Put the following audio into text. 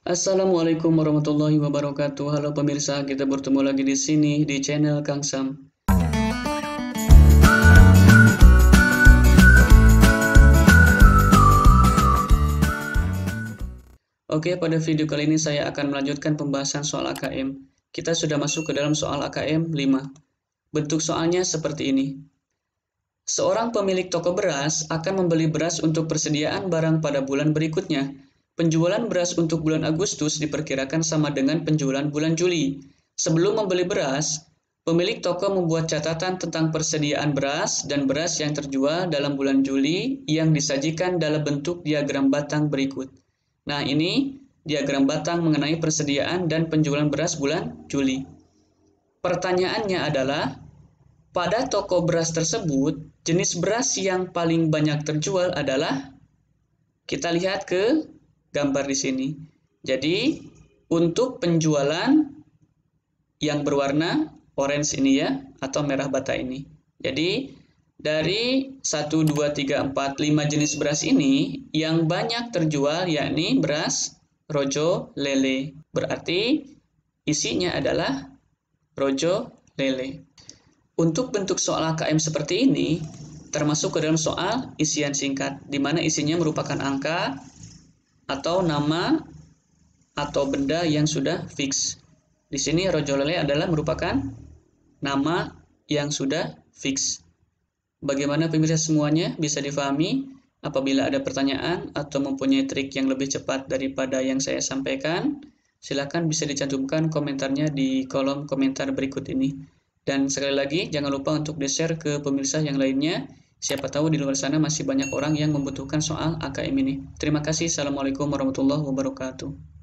Assalamualaikum warahmatullahi wabarakatuh. Halo pemirsa, kita bertemu lagi di sini di channel Kang Sam. Oke, pada video kali ini saya akan melanjutkan pembahasan soal AKM. Kita sudah masuk ke dalam soal AKM 5. Bentuk soalnya seperti ini. Seorang pemilik toko beras akan membeli beras untuk persediaan barang pada bulan berikutnya. Penjualan beras untuk bulan Agustus diperkirakan sama dengan penjualan bulan Juli. Sebelum membeli beras, pemilik toko membuat catatan tentang persediaan beras dan beras yang terjual dalam bulan Juli yang disajikan dalam bentuk diagram batang berikut. Nah, ini diagram batang mengenai persediaan dan penjualan beras bulan Juli. Pertanyaannya adalah, pada toko beras tersebut, jenis beras yang paling banyak terjual adalah, kita lihat ke gambar di sini. Jadi, untuk penjualan yang berwarna orange ini ya, atau merah bata ini. Jadi, dari 1, 2, 3, 4, 5 jenis beras ini, yang banyak terjual yakni beras rojo lele. Berarti, isinya adalah rojo lele. Untuk bentuk soal AKM seperti ini, termasuk ke dalam soal isian singkat, di mana isinya merupakan angka, atau nama, atau benda yang sudah fix. Di sini rojo lele adalah merupakan nama yang sudah fix. Bagaimana pemirsa semuanya bisa difahami? Apabila ada pertanyaan atau mempunyai trik yang lebih cepat daripada yang saya sampaikan, silakan bisa dicantumkan komentarnya di kolom komentar berikut ini. Dan sekali lagi, jangan lupa untuk di-share ke pemirsa yang lainnya. Siapa tahu di luar sana masih banyak orang yang membutuhkan soal AKM ini. Terima kasih. Assalamualaikum warahmatullahi wabarakatuh.